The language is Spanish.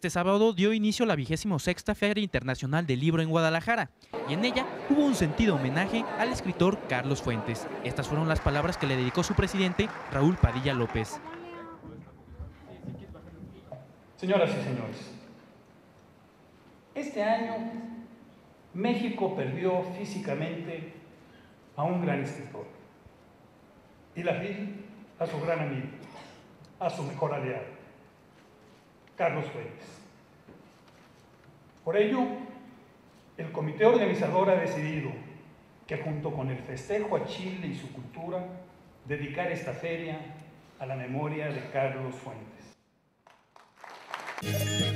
Este sábado dio inicio la 26ª Feria Internacional del Libro en Guadalajara, y en ella hubo un sentido homenaje al escritor Carlos Fuentes. Estas fueron las palabras que le dedicó su presidente, Raúl Padilla López. Señoras y señores, este año México perdió físicamente a un gran escritor y la FIL a su gran amigo, a su mejor aliado, Carlos Fuentes. Por ello, el comité organizador ha decidido que junto con el festejo a Chile y su cultura, dedicar esta feria a la memoria de Carlos Fuentes.